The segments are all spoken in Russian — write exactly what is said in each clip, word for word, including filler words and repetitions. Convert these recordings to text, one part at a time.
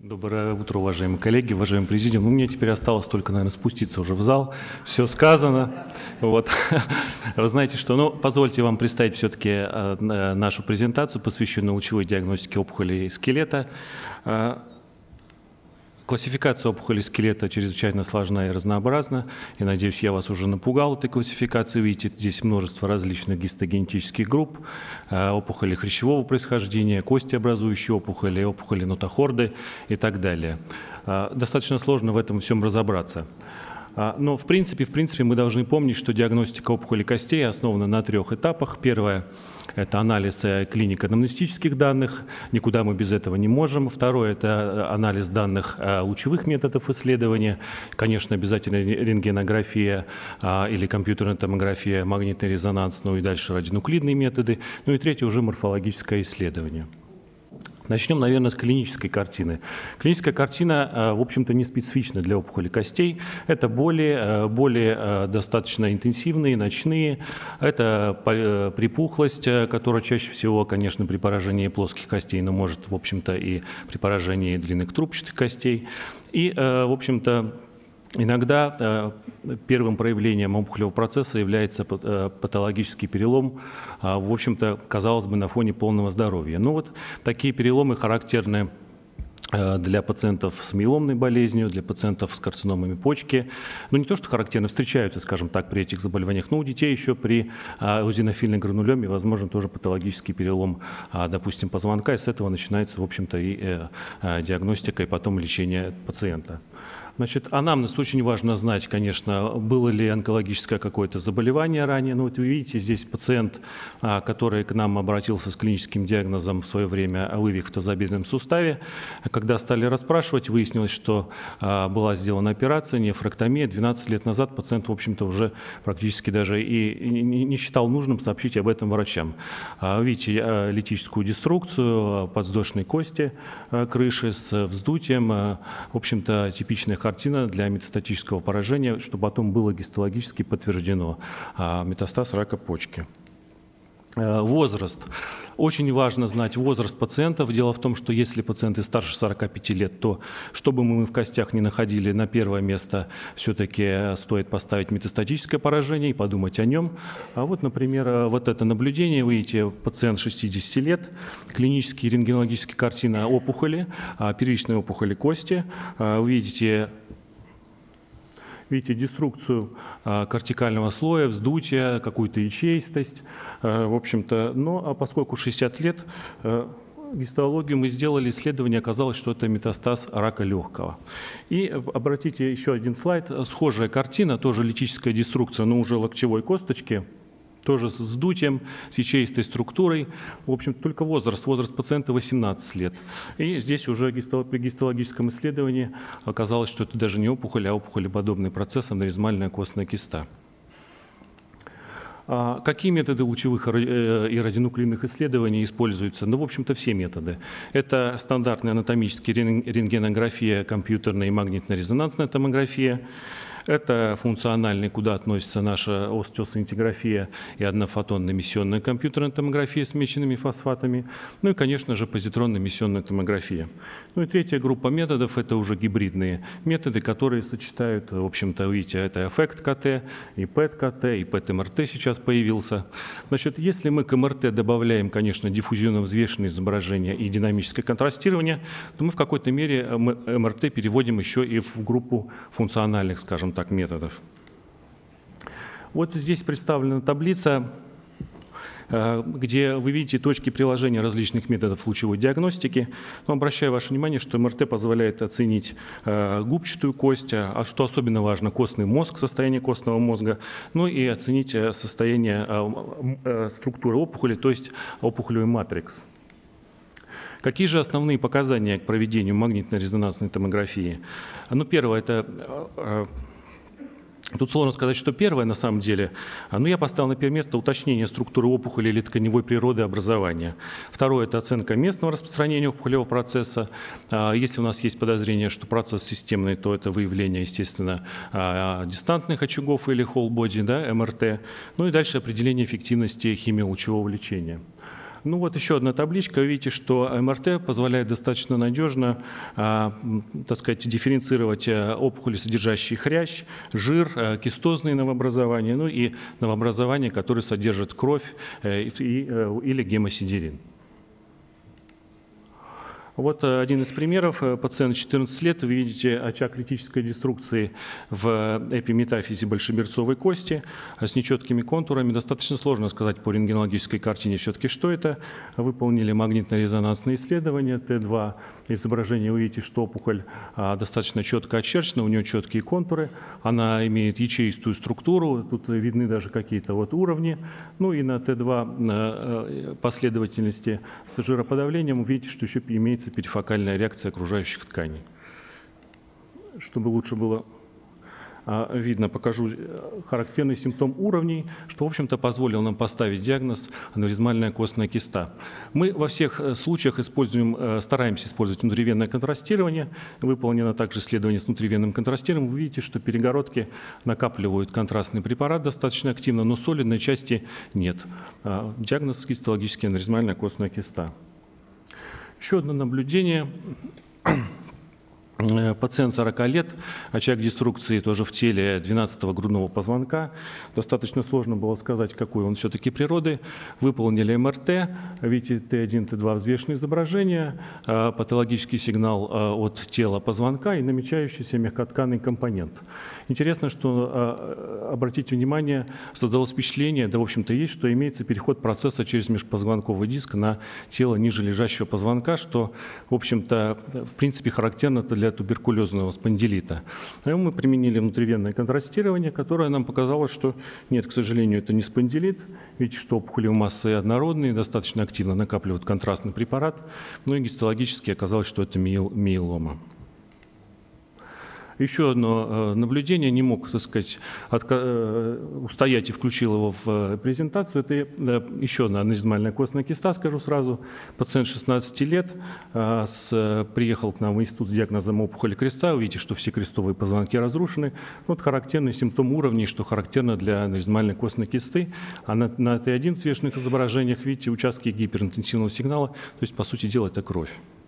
Доброе утро, уважаемые коллеги, уважаемый президиум. Ну, мне теперь осталось только, наверное, спуститься уже в зал. Все сказано. Вот. Вы знаете, что, ну, позвольте вам представить все-таки нашу презентацию, посвященную лучевой диагностике опухолей скелета. Классификация опухолей скелета чрезвычайно сложна и разнообразна. И, надеюсь, я вас уже напугал этой классификацией. Видите, здесь множество различных гистогенетических групп, опухоли хрящевого происхождения, костеобразующие опухоли, опухоли нотохорды и так далее. Достаточно сложно в этом всем разобраться. Но, в принципе, в принципе, мы должны помнить, что диагностика опухолей костей основана на трех этапах. Первое – это анализ клинико-анамнестических данных, никуда мы без этого не можем. Второе – это анализ данных лучевых методов исследования, конечно, обязательно рентгенография или компьютерная томография, магнитный резонанс, ну и дальше радионуклидные методы. Ну и третье – уже морфологическое исследование. Начнем, наверное, с клинической картины. Клиническая картина, в общем-то, не специфична для опухолей костей. Это боли, боли достаточно интенсивные, ночные. Это припухлость, которая чаще всего, конечно, при поражении плоских костей, но может, в общем-то, и при поражении длинных трубчатых костей. И, в общем-то, иногда первым проявлением опухолевого процесса является патологический перелом, в общем-то, казалось бы, на фоне полного здоровья. Но вот такие переломы характерны для пациентов с миеломной болезнью, для пациентов с карциномами почки. Ну, не то, что характерно, встречаются, скажем так, при этих заболеваниях, но у детей еще при эозинофильной гранулеме возможен тоже патологический перелом, допустим, позвонка, и с этого начинается, в общем-то, и диагностика, и потом лечение пациента. Значит, анамнез очень важно знать, конечно, было ли онкологическое какое-то заболевание ранее. Ну, вот вы видите, здесь пациент, который к нам обратился с клиническим диагнозом в свое время вывих в тазобедренном суставе. Когда стали расспрашивать, выяснилось, что была сделана операция, нефректомия. двенадцать лет назад пациент, в общем-то, уже практически даже и не считал нужным сообщить об этом врачам. Видите, литическую деструкцию подвздошной кости крыши с вздутием, в общем-то, типичная картина для метастатического поражения, что потом было гистологически подтверждено метастаз рака почки. Возраст. Очень важно знать возраст пациентов. Дело в том, что если пациенты старше сорока пяти лет, то, что бы мы в костях не находили, на первое место все-таки стоит поставить метастатическое поражение и подумать о нем. А вот, например, вот это наблюдение, вы видите, пациент шестидесяти лет, клинические рентгенологические картины опухоли, первичные опухоли кости. Вы видите Видите деструкцию кортикального слоя, вздутие, какую-то ячеистость. В общем-то, но поскольку шестьдесят лет, гистологию мы сделали, исследование, оказалось, что это метастаз рака легкого. И обратите еще один слайд. Схожая картина, тоже литическая деструкция, но уже локтевой косточки. Тоже с вздутием, с ячеистой структурой. В общем, только возраст. Возраст пациента восемнадцать лет. И здесь уже при гистологическом исследовании оказалось, что это даже не опухоль, а опухолеподобный процесс, аневризмальная костная киста. Какие методы лучевых и радионуклидных исследований используются? Ну, в общем-то, все методы. Это стандартная анатомическая рентгенография, компьютерная и магнитно-резонансная томография. Это функциональный, куда относится наша остеосинтеграфия и однофотонная эмиссионная компьютерная томография с меченными фосфатами. Ну и, конечно же, позитронная эмиссионная томография. Ну и третья группа методов – это уже гибридные методы, которые сочетают, в общем-то, видите, это эффект КТ, и ПЭТ-КТ, и ПЭТ-МРТ сейчас появился. Значит, если мы к МРТ добавляем, конечно, диффузионно-взвешенное изображение и динамическое контрастирование, то мы в какой-то мере МРТ переводим еще и в группу функциональных, скажем так, методов. Вот здесь представлена таблица, где вы видите точки приложения различных методов лучевой диагностики. Но обращаю ваше внимание, что МРТ позволяет оценить губчатую кость, а что особенно важно, костный мозг, состояние костного мозга, ну и оценить состояние структуры опухоли, то есть опухолевый матрикс. Какие же основные показания к проведению магнитно-резонансной томографии? Ну, первое – это… Тут сложно сказать, что первое на самом деле, но я поставил на первое место уточнение структуры опухоли или тканевой природы образования. Второе – это оценка местного распространения опухолевого процесса. Если у нас есть подозрение, что процесс системный, то это выявление, естественно, дистантных очагов или whole body, да, МРТ. Ну и дальше определение эффективности химиолучевого лечения. Ну вот еще одна табличка. Вы видите, что МРТ позволяет достаточно надежно, а, так сказать, дифференцировать опухоли, содержащие хрящ, жир, кистозные новообразования, ну и новообразования, которые содержат кровь и, и, или гемосидерин. Вот один из примеров. Пациент четырнадцать лет. Вы видите очаг критической деструкции в эпиметафизе большеберцовой кости с нечеткими контурами. Достаточно сложно сказать по рентгенологической картине все-таки, что это. Выполнили магнитно-резонансные исследования. Т два изображение. Вы видите, что опухоль достаточно четко очерчена, у нее четкие контуры. Она имеет ячеистую структуру. Тут видны даже какие-то вот уровни. Ну и на Т два последовательности с жироподавлением вы видите, что еще имеется перифокальная реакция окружающих тканей. Чтобы лучше было видно, покажу характерный симптом уровней, что, в общем-то, позволил нам поставить диагноз аневризмальная костная киста. Мы во всех случаях используем, стараемся использовать внутривенное контрастирование. Выполнено также исследование с внутривенным контрастированием. Вы видите, что перегородки накапливают контрастный препарат достаточно активно, но солидной части нет. Диагноз гистологически аневризмальная костная киста. Еще одно наблюдение. Пациент сорока лет, очаг деструкции тоже в теле двенадцатого грудного позвонка. Достаточно сложно было сказать, какой он все-таки природы. Выполнили МРТ, видите, Т один, Т два взвешенные изображения, патологический сигнал от тела позвонка и намечающийся мягкотканный компонент. Интересно, что, обратите внимание, создалось впечатление, да, в общем-то, есть, что имеется переход процесса через межпозвонковый диск на тело ниже лежащего позвонка, что, в общем-то, в принципе, характерно для туберкулезного спондилита. Мы применили внутривенное контрастирование, которое нам показало, что нет, к сожалению, это не спондилит. Видите, что опухоли массы однородные, достаточно активно накапливают контрастный препарат. Ну и гистологически оказалось, что это миелома. Еще одно наблюдение, не мог, так сказать, устоять и включил его в презентацию. Это еще одна аневризмальная костная киста, скажу сразу. Пациент шестнадцати лет с, приехал к нам в институт с диагнозом опухоли креста. Вы видите, что все крестовые позвонки разрушены. Вот характерный симптом уровней, что характерно для аневризмальной костной кисты. А на, на Т один взвешенных изображениях, видите, участки гиперинтенсивного сигнала. То есть, по сути дела, это кровь.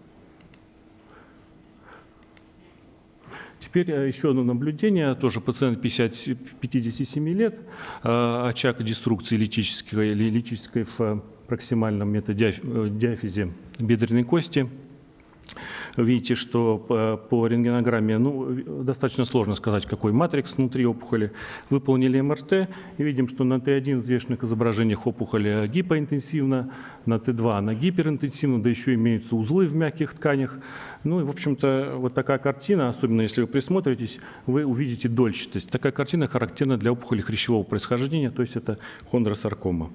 Теперь еще одно наблюдение, тоже пациент пятидесяти семи лет, очаг деструкции литической, литической в проксимальном метадиафизе бедренной кости. Видите, что по, по рентгенограмме ну, достаточно сложно сказать, какой матрикс внутри опухоли. Выполнили МРТ и видим, что на Т один взвешенных изображениях опухоли гипоинтенсивно, на Т два она гиперинтенсивна, да еще имеются узлы в мягких тканях. Ну и, в общем-то, вот такая картина, особенно если вы присмотритесь, вы увидите дольщатость. Такая картина характерна для опухоли хрящевого происхождения, то есть это хондросаркома.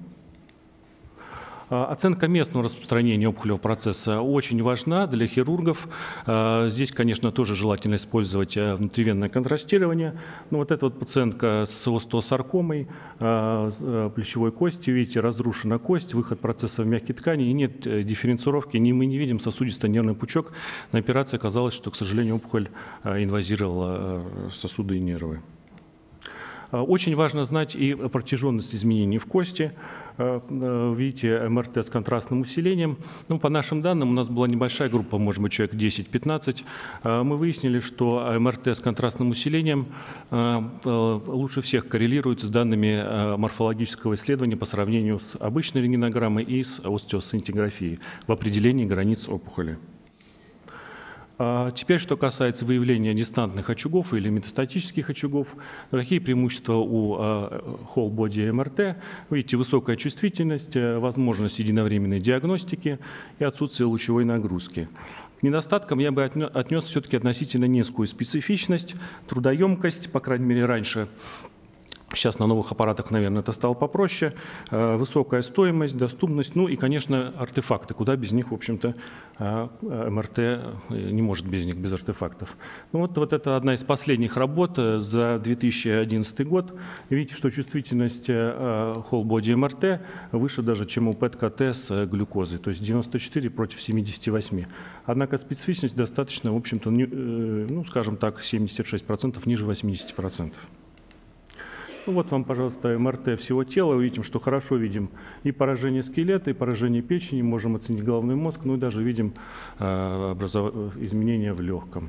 Оценка местного распространения опухолевого процесса очень важна для хирургов. Здесь, конечно, тоже желательно использовать внутривенное контрастирование. Но вот эта вот пациентка с остеосаркомой плечевой кости, видите, разрушена кость, выход процесса в мягкие ткани, и нет дифференцировки, мы не видим сосудисто-нервный пучок. На операции оказалось, что, к сожалению, опухоль инвазировала сосуды и нервы. Очень важно знать и протяженность изменений в кости. Видите, МРТ с контрастным усилением. Ну, по нашим данным, у нас была небольшая группа, может быть, человек десять-пятнадцать. Мы выяснили, что МРТ с контрастным усилением лучше всех коррелирует с данными морфологического исследования по сравнению с обычной рентгенограммой и с остеосцинтиграфией в определении границ опухоли. Теперь, что касается выявления дистантных очагов или метастатических очагов, какие преимущества у whole body эм эр тэ? Видите, высокая чувствительность, возможность единовременной диагностики и отсутствие лучевой нагрузки. К недостаткам я бы отнес все-таки относительно низкую специфичность, трудоемкость, по крайней мере, раньше. Сейчас на новых аппаратах, наверное, это стало попроще. Высокая стоимость, доступность, ну и, конечно, артефакты. Куда без них, в общем-то, эм эр тэ не может без них, без артефактов. Ну вот, вот это одна из последних работ за две тысячи одиннадцатый год. Видите, что чувствительность whole body эм эр тэ выше даже, чем у пэт ка тэ с глюкозой, то есть девяносто четыре против семидесяти восьми. Однако специфичность достаточно, в общем-то, ну, скажем так, семьдесят шесть процентов ниже восьмидесяти процентов. Ну, вот вам, пожалуйста, эм эр тэ всего тела. Увидим, что хорошо видим и поражение скелета, и поражение печени, можем оценить головной мозг, ну и даже видим э, образов... изменения в легком.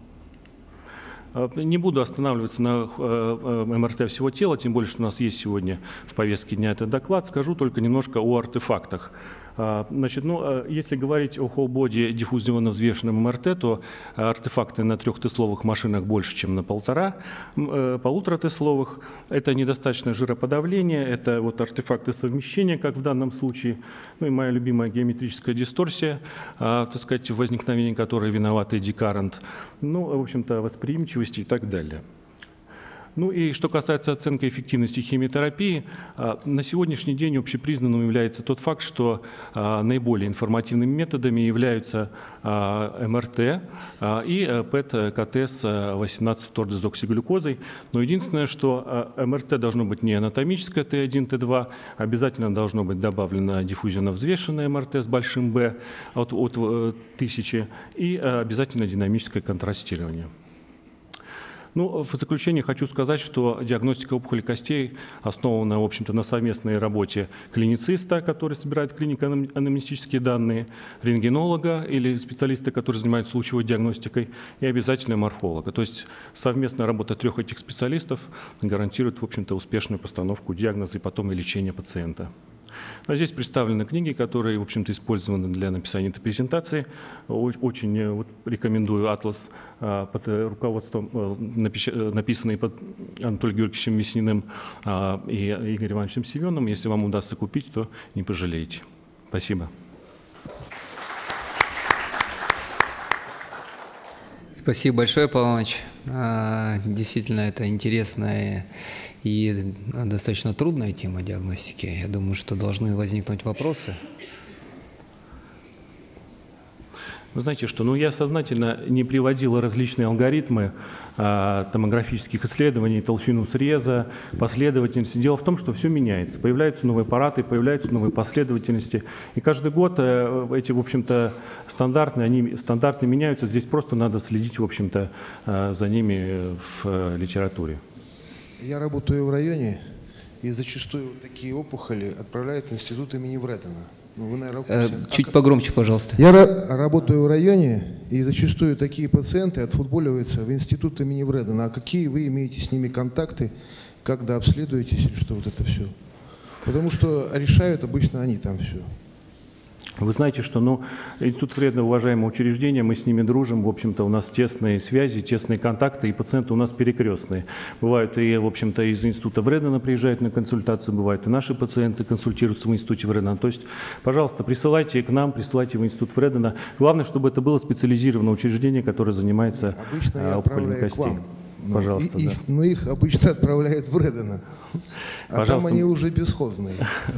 Не буду останавливаться на эм эр тэ всего тела, тем более, что у нас есть сегодня в повестке дня этот доклад. Скажу только немножко о артефактах. Значит, ну, если говорить о whole-body диффузионно-взвешенном эм эр тэ, то артефакты на трехтесловых машинах больше, чем на полтора, полуторатесловых. Это недостаточное жироподавление, это вот артефакты совмещения, как в данном случае. Ну и моя любимая геометрическая дисторсия, так сказать, в возникновении которой виноват эдди Каррент. Ну, в общем-то, восприимчивости и так далее. Ну и что касается оценки эффективности химиотерапии, на сегодняшний день общепризнанным является тот факт, что наиболее информативными методами являются эм эр тэ и пэт-ка тэ с восемнадцать-фтордезоксиглюкозой. Но единственное, что эм эр тэ должно быть не анатомическое тэ один, тэ два, обязательно должно быть добавлено диффузионно взвешенное эм эр тэ с большим Б от, от тысячи и обязательно динамическое контрастирование. Ну, в заключение хочу сказать, что диагностика опухоли костей основана, в общем-то, на совместной работе клинициста, который собирает клинико-анамнестические данные, рентгенолога или специалиста, который занимается лучевой диагностикой, и обязательно морфолога. То есть совместная работа трех этих специалистов гарантирует, в общем-то, успешную постановку диагноза и потом и лечение пациента. А здесь представлены книги, которые, в общем-то, использованы для написания этой презентации. Очень вот, рекомендую атлас под руководством, написанный под Анатолием Георгиевичем Мясниным и Игорем Ивановичем Семеновым. Если вам удастся купить, то не пожалеете. Спасибо. Спасибо большое, Павел Иванович. Действительно, это интересная и достаточно трудная тема диагностики. Я думаю, что должны возникнуть вопросы. Вы знаете, что ну, я сознательно не приводил различные алгоритмы а, томографических исследований, толщину среза, последовательности. Дело в том, что все меняется. Появляются новые аппараты, появляются новые последовательности. И каждый год а, эти, в общем-то, стандартные, они стандарты меняются. Здесь просто надо следить, в общем-то, а, за ними в а, литературе. Я работаю в районе, и зачастую такие опухоли отправляют в институт имени Вредена. Ну, вы, наверное, э, чуть как... погромче, пожалуйста. Я работаю в районе, и зачастую такие пациенты отфутболиваются в институт имени Вредена. А какие вы имеете с ними контакты, когда обследуетесь, или что вот это все? Потому что решают обычно они там все. Вы знаете, что ну, Институт Вредена — уважаемое учреждение, мы с ними дружим, в общем-то, у нас тесные связи, тесные контакты, и пациенты у нас перекрестные. Бывают и, в общем-то, из Института Вредена приезжают на консультацию, бывают и наши пациенты консультируются в Институте Вредена. То есть, пожалуйста, присылайте к нам, присылайте в Институт Вредена. Главное, чтобы это было специализированное учреждение, которое занимается опухолями костей. Ну, пожалуйста, и, да. их, но их обычно отправляют в Вредена, а пожалуйста. Там они уже бесхозные.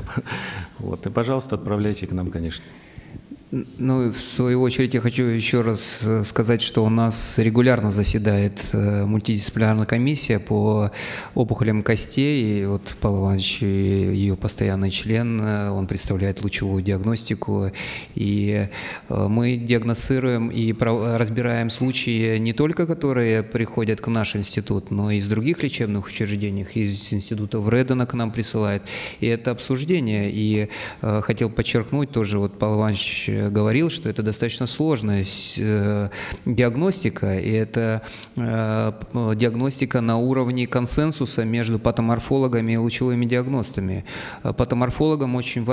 Вот, и, пожалуйста, отправляйте к нам, конечно. Ну, в свою очередь, я хочу еще раз сказать, что у нас регулярно заседает мультидисциплинарная комиссия по опухолям костей. И вот Павел Иванович, ее постоянный член, он представляет лучевую диагностику. И мы диагностируем и разбираем случаи не только, которые приходят к наш институт, но и из других лечебных учреждений, из института Вредена к нам присылают. И это обсуждение. И хотел подчеркнуть тоже, вот Павел Иванович говорил, что это достаточно сложная диагностика, и это диагностика на уровне консенсуса между патоморфологами и лучевыми диагностами. Патоморфологам очень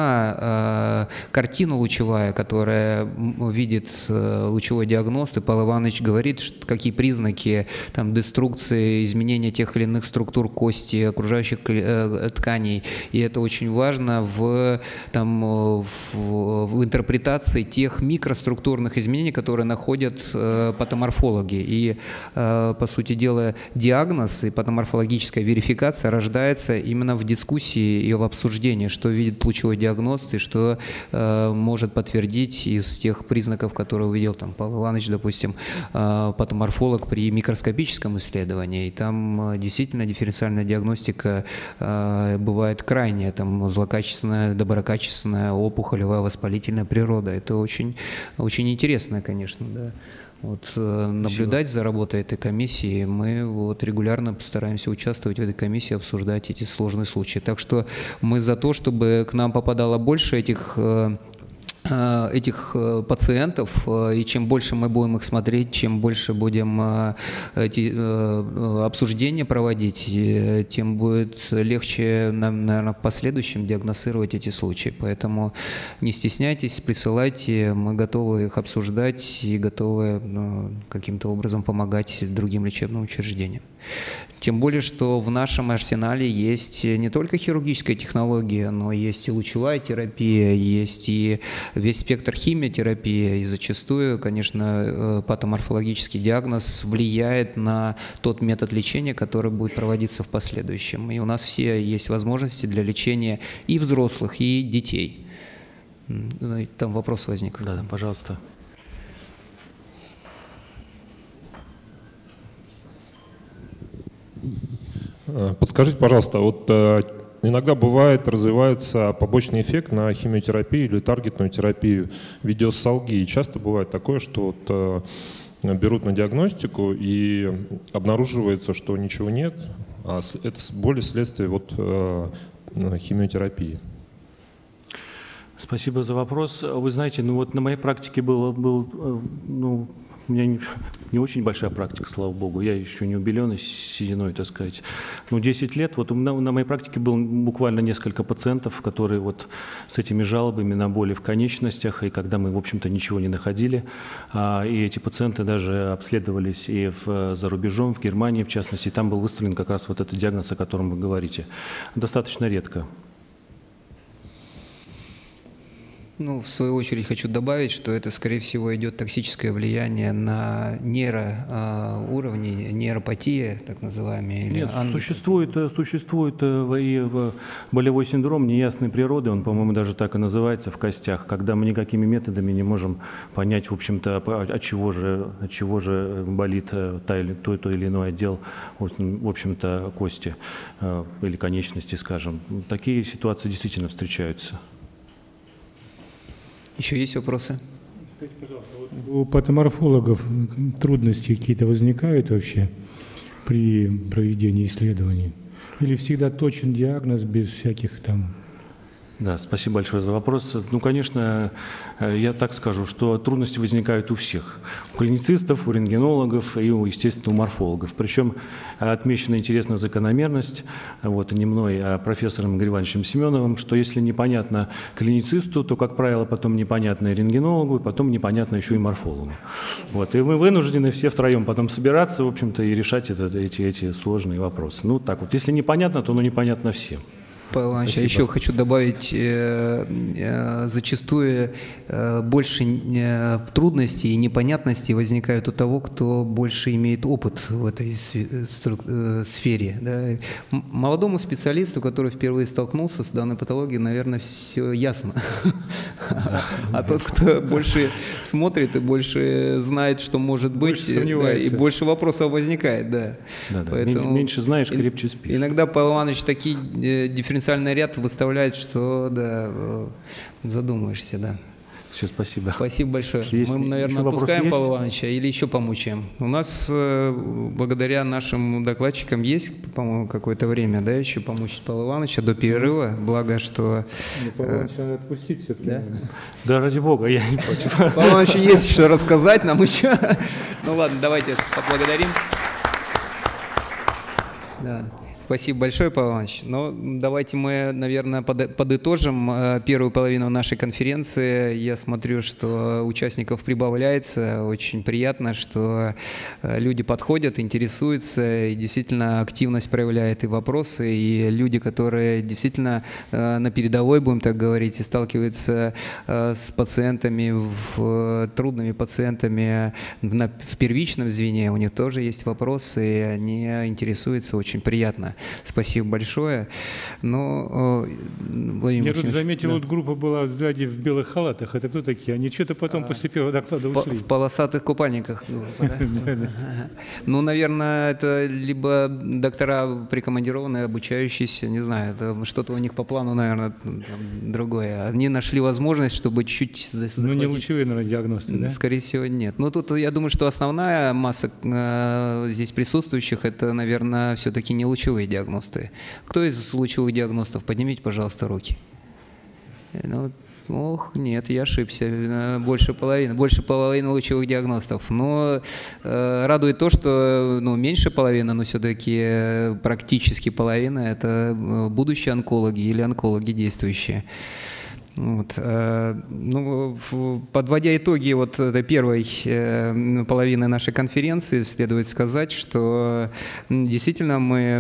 важна картина лучевая, которая видит лучевой диагност, и Павел Иванович говорит, что какие признаки там, деструкции, изменения тех или иных структур кости, окружающих тканей, и это очень важно в, там, в, в интерпретации тех микроструктурных изменений, которые находят э, патоморфологи. И, э, по сути дела, диагноз и патоморфологическая верификация рождается именно в дискуссии и в обсуждении, что видит лучевой диагност и что э, может подтвердить из тех признаков, которые увидел там, Павел Иванович, допустим, э, патоморфолог при микроскопическом исследовании. И там э, действительно дифференциальная диагностика э, бывает крайняя, там злокачественная, доброкачественная, опухолевая, воспалительная природа. Это очень, очень интересно, конечно, да. вот, наблюдать за работой этой комиссии. Мы вот регулярно стараемся участвовать в этой комиссии, обсуждать эти сложные случаи. Так что мы за то, чтобы к нам попадало больше этих этих пациентов, и чем больше мы будем их смотреть, чем больше будем эти обсуждения проводить, тем будет легче нам, наверное, в последующем диагностировать эти случаи. Поэтому не стесняйтесь, присылайте, мы готовы их обсуждать и готовы, ну, каким-то образом помогать другим лечебным учреждениям. Тем более, что в нашем арсенале есть не только хирургическая технология, но есть и лучевая терапия, есть и весь спектр химиотерапии, и зачастую, конечно, патоморфологический диагноз влияет на тот метод лечения, который будет проводиться в последующем. И у нас все есть возможности для лечения и взрослых, и детей. Там вопрос возник. Да, да, пожалуйста. Подскажите, пожалуйста, вот э, иногда бывает, развивается побочный эффект на химиотерапию или таргетную терапию видеосалгии. Часто бывает такое, что вот, э, берут на диагностику и обнаруживается, что ничего нет, а это более следствие вот, э, химиотерапии. Спасибо за вопрос. Вы знаете, ну вот на моей практике было, был, ну, у меня не, не очень большая практика, слава богу. Я еще не убеленный сединой, так сказать. Ну, десять лет. Вот на, на моей практике было буквально несколько пациентов, которые вот с этими жалобами на боли в конечностях, и когда мы, в общем-то, ничего не находили. А, и эти пациенты даже обследовались и в, за рубежом, в Германии, в частности. И там был выставлен как раз вот этот диагноз, о котором вы говорите. Достаточно редко. Ну, в свою очередь хочу добавить, что это, скорее всего, идет токсическое влияние на нейроуровни, нейропатия, так называемые. Нет, существует, существует и болевой синдром неясной природы, он, по-моему, даже так и называется, в костях, когда мы никакими методами не можем понять, в общем-то, от чего же, от чего же болит та или, той, той или иной отдел, в общем-то, кости или конечности, скажем. Такие ситуации действительно встречаются. Еще есть вопросы? Скажите, пожалуйста, вот у патоморфологов трудности какие-то возникают вообще при проведении исследований? Или всегда точен диагноз без всяких там... Да, спасибо большое за вопрос. Ну, конечно, я так скажу, что трудности возникают у всех. У клиницистов, у рентгенологов и, у, естественно, у морфологов. Причем отмечена интересная закономерность, вот, не мной, а профессором Игорем Ивановичем Семеновым, что если непонятно клиницисту, то, как правило, потом непонятно и рентгенологу, и потом непонятно еще и морфологу. Вот, и мы вынуждены все втроем потом собираться, в общем-то, и решать это, эти, эти сложные вопросы. Ну, так вот, если непонятно, то ну, непонятно всем. Павел Иванович, я еще хочу добавить, э, э, зачастую э, больше э, трудностей и непонятностей возникают у того, кто больше имеет опыт в этой э, сфере. Да. Молодому специалисту, который впервые столкнулся с данной патологией, наверное, все ясно. А тот, кто больше смотрит и больше знает, что может быть, и больше вопросов возникает. Меньше знаешь, крепче спишь. Иногда Павел Иванович такие дифференциальные Дифференциальный ряд выставляет, что да, задумаешься, да. Все, спасибо. Спасибо большое. Если Мы, наверное, отпускаем Павла Ивановича или еще помучаем. У нас, благодаря нашим докладчикам, есть, по-моему, какое-то время, да, еще помучить Павла Ивановича до перерыва. Благо, что... Ну, Павла Ивановича надо отпустить все-таки. Да? Да, ради бога, я не против. Павла Ивановича есть что рассказать нам еще. Ну ладно, давайте поблагодарим. Да. Спасибо большое, Павел Иванович. Ну, давайте мы, наверное, подытожим первую половину нашей конференции. Я смотрю, что участников прибавляется. Очень приятно, что люди подходят, интересуются, и действительно активность проявляет и вопросы, и люди, которые действительно на передовой, будем так говорить, и сталкиваются с пациентами, в, трудными пациентами в первичном звене, у них тоже есть вопросы, и они интересуются, очень приятно. Спасибо большое. Но, Владимир Я тут Максимович, заметил, да. вот группа была сзади в белых халатах. Это кто такие? Они что-то потом а, после первого доклада ушли. В полосатых купальниках. Ну, наверное, это либо доктора прикомандированные, обучающиеся, не знаю, что-то у них по плану, наверное, другое. Они нашли возможность, чтобы чуть-чуть захватить. Ну, не лучевые, наверное, диагносты, да? Скорее всего, нет. Но тут я думаю, что основная масса э, здесь присутствующих — это, наверное, все-таки не лучевые диагносты. Кто из лучевых диагностов? Поднимите, пожалуйста, руки. Ну, ох, нет, я ошибся. Больше половины, больше половины лучевых диагностов. Но э, радует то, что ну, меньше половины, но все-таки практически половина — это будущие онкологи или онкологи действующие. Вот. Ну, подводя итоги вот этой первой половины нашей конференции, следует сказать, что действительно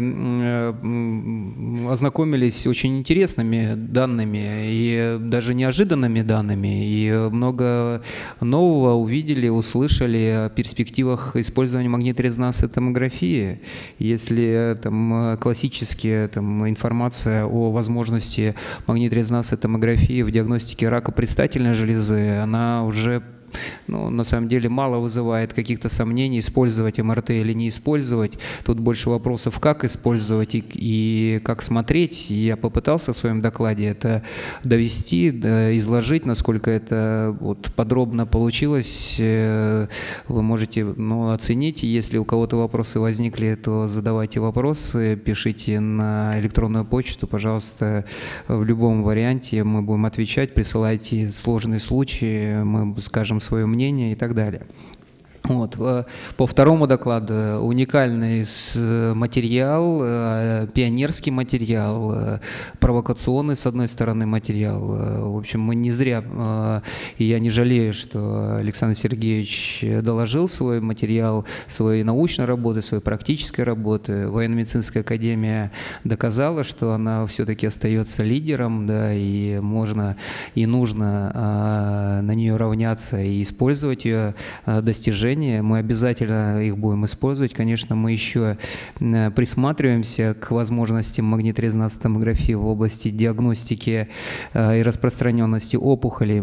мы ознакомились с очень интересными данными и даже неожиданными данными, и много нового увидели, услышали о перспективах использования магниторезонансной томографии. Если там классические там, информация о возможности магниторезонансной томографии в диагностике рака предстательной железы, она уже ну, на самом деле мало вызывает каких-то сомнений, использовать эм эр тэ или не использовать. Тут больше вопросов, как использовать и, и как смотреть. И я попытался в своем докладе это довести, да, изложить, насколько это вот подробно получилось. Вы можете ну, оценить. Если у кого-то вопросы возникли, то задавайте вопросы, пишите на электронную почту, пожалуйста, в любом варианте мы будем отвечать, присылайте сложные случаи, мы скажем свое мнение и так далее. Вот. По второму докладу уникальный материал, пионерский материал, провокационный, с одной стороны, материал. В общем, мы не зря, и я не жалею, что Александр Сергеевич доложил свой материал, своей научной работы, своей практической работы. Военно-медицинская академия доказала, что она все-таки остается лидером, да, и можно и нужно на нее равняться и использовать ее достижения. Мы обязательно их будем использовать. Конечно, мы еще присматриваемся к возможностям магниторезонансной томографии в области диагностики и распространенности опухолей,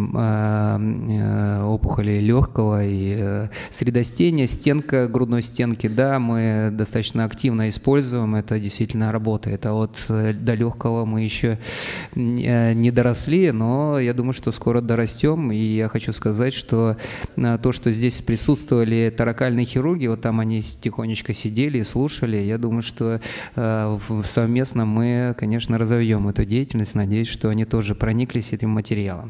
опухолей легкого и средостения, стенка грудной стенки. Да, мы достаточно активно используем, это действительно работает. А вот до легкого мы еще не доросли, но я думаю, что скоро дорастем. И я хочу сказать, что то, что здесь присутствовали торакальные хирурги, вот там они тихонечко сидели и слушали. Я думаю, что э, совместно мы, конечно, разовьем эту деятельность. Надеюсь, что они тоже прониклись этим материалом.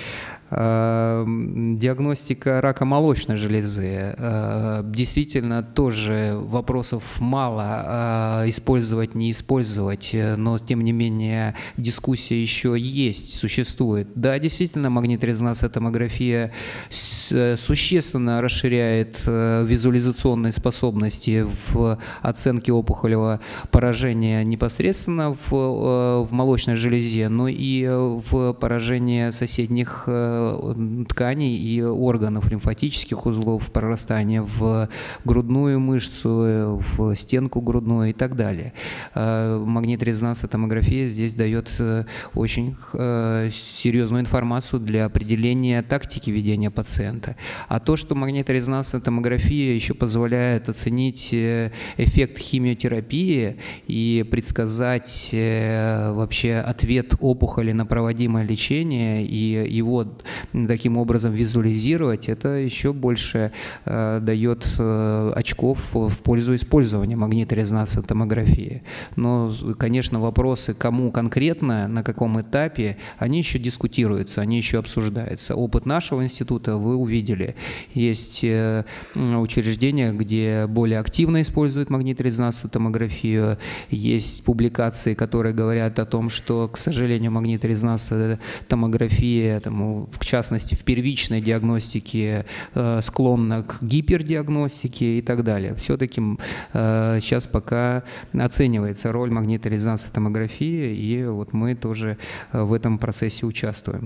Диагностика рака молочной железы. Действительно, тоже вопросов мало, использовать, не использовать, но тем не менее дискуссия еще есть, существует. Да, действительно, магниторезонансная томография существенно расширяет визуализационные способности в оценке опухолевого поражения непосредственно в, в молочной железе, но и в поражении соседних тканей и органов, лимфатических узлов, прорастания в грудную мышцу, в стенку грудную и так далее. Магниторезонансная томография здесь дает очень серьезную информацию для определения тактики ведения пациента. А то, что магниторезонансная томография еще позволяет оценить эффект химиотерапии и предсказать вообще ответ опухоли на проводимое лечение и его таким образом визуализировать, это еще больше э, дает э, очков в пользу использования магниторезонансной томографии. Но, конечно, вопросы, кому конкретно, на каком этапе, они еще дискутируются, они еще обсуждаются. Опыт нашего института вы увидели. Есть э, учреждения, где более активно используют магниторезонансную томографию, есть публикации, которые говорят о том, что, к сожалению, магниторезонансная томография там, в в частности, в первичной диагностике склонна к гипердиагностике и так далее. Все-таки сейчас пока оценивается роль магниторезонансной томографии, и вот мы тоже в этом процессе участвуем.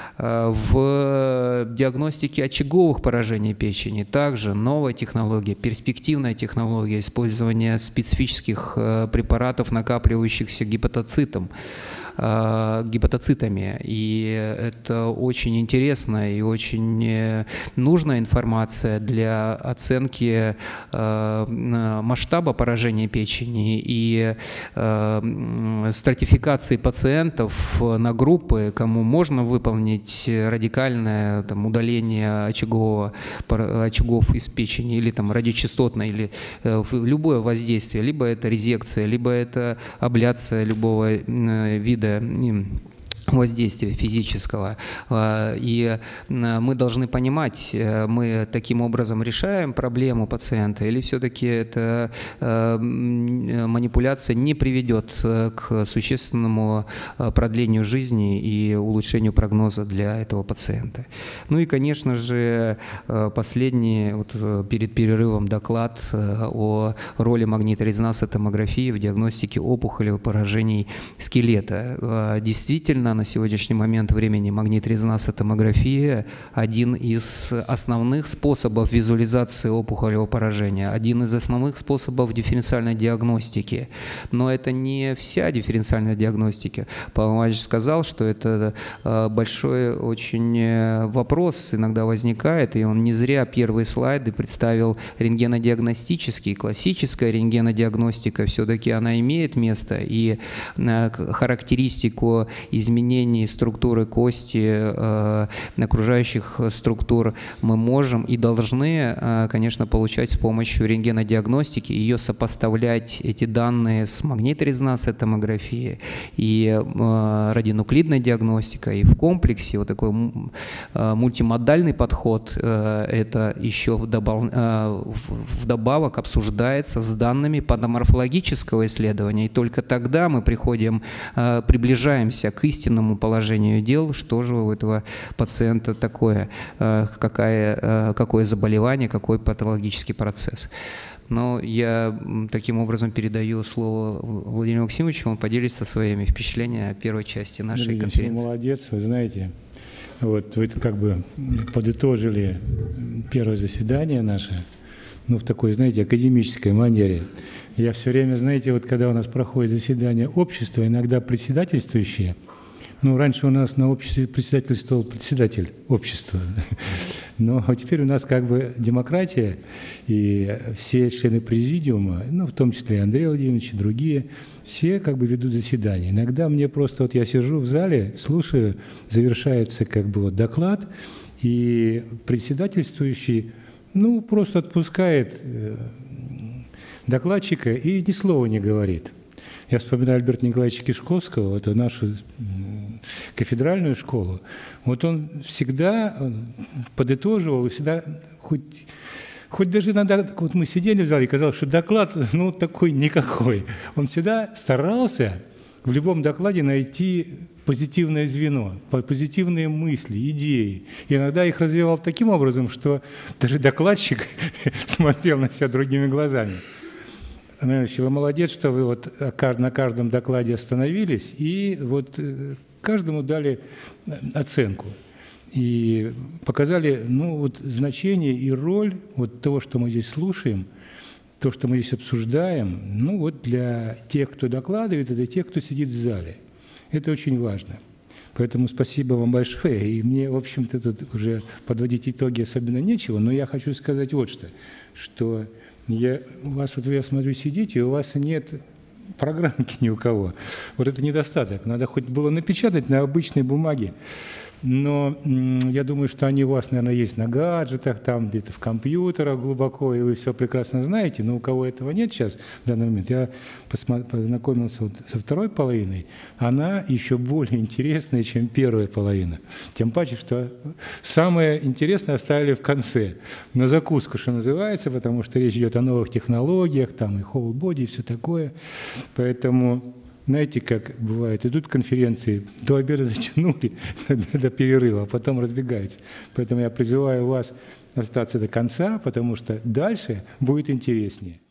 В диагностике очаговых поражений печени также новая технология, перспективная технология использования специфических препаратов, накапливающихся гепатоцитом. гепатоцитами. И это очень интересная и очень нужная информация для оценки масштаба поражения печени и стратификации пациентов на группы, кому можно выполнить радикальное там, удаление очагового, очагов из печени или там, радиочастотное, или любое воздействие, либо это резекция, либо это абляция любого вида воздействия физического. И мы должны понимать, мы таким образом решаем проблему пациента или все-таки эта манипуляция не приведет к существенному продлению жизни и улучшению прогноза для этого пациента. Ну и, конечно же, последний вот перед перерывом доклад о роли магниторезонансной томографии в диагностике опухолевых поражений скелета. Действительно, на сегодняшний момент времени магниторезонансная томография – один из основных способов визуализации опухолевого поражения, один из основных способов дифференциальной диагностики. Но это не вся дифференциальная диагностика. Павел Иванович сказал, что это большой очень вопрос иногда возникает, и он не зря первые слайды представил рентгенодиагностический, классическая рентгенодиагностика, все-таки она имеет место, и характеристику изменений структуры кости, э, окружающих структур мы можем и должны, э, конечно, получать с помощью рентгенодиагностики, ее сопоставлять, эти данные, с магниторезонансной томографией и э, радионуклидной диагностикой, и в комплексе вот такой э, мультимодальный подход, э, это еще вдобав, э, вдобавок обсуждается с данными патоморфологического исследования, и только тогда мы приходим, э, приближаемся к истинному положению дел, что же у этого пациента такое, какая, какое заболевание, какой патологический процесс. Но я таким образом передаю слово Владимиру Максимовичу, он поделится своими впечатлениями о первой части нашей Владимир, конференции. Молодец, вы знаете, вот вы как бы подытожили первое заседание наше, ну, в такой, знаете, академической манере. Я все время, знаете, вот когда у нас проходит заседание общества, иногда председательствующие, ну, раньше у нас на обществе председательствовал председатель общества, но теперь у нас как бы демократия, и все члены президиума, ну, в том числе и Андрей Владимирович и другие, все как бы ведут заседания. Иногда мне просто, вот я сижу в зале, слушаю, завершается как бы вот доклад, и председательствующий, ну, просто отпускает докладчика и ни слова не говорит. Я вспоминаю Альберта Николаевича Кишковского, это нашу кафедральную школу. Вот он всегда подытоживал, всегда хоть, хоть даже иногда, вот мы сидели в зале, и казалось, что доклад, ну, такой никакой. Он всегда старался в любом докладе найти позитивное звено, позитивные мысли, идеи. И иногда их развивал таким образом, что даже докладчик смотрел на себя другими глазами. Иванович, вы молодец, что вы вот на каждом докладе остановились и вот каждому дали оценку. И показали, ну, вот значение и роль вот того, что мы здесь слушаем, то, что мы здесь обсуждаем, ну, вот для тех, кто докладывает, и для тех, кто сидит в зале. Это очень важно. Поэтому спасибо вам большое. И мне, в общем-то, тут уже подводить итоги особенно нечего, но я хочу сказать вот что, что я, у вас, вот я смотрю, сидите, у вас нет программки ни у кого. Вот это недостаток. Надо хоть было напечатать на обычной бумаге. Но я думаю, что они у вас, наверное, есть на гаджетах, там где-то в компьютерах глубоко, и вы все прекрасно знаете, но у кого этого нет сейчас, в данный момент, я познакомился вот со второй половиной, она еще более интересная, чем первая половина. Тем паче, что самое интересное оставили в конце, на закуску, что называется, потому что речь идет о новых технологиях, там и whole body, и все такое. Поэтому знаете, как бывает, идут конференции, до обеда затянули, до перерыва, а потом разбегаются. Поэтому я призываю вас остаться до конца, потому что дальше будет интереснее.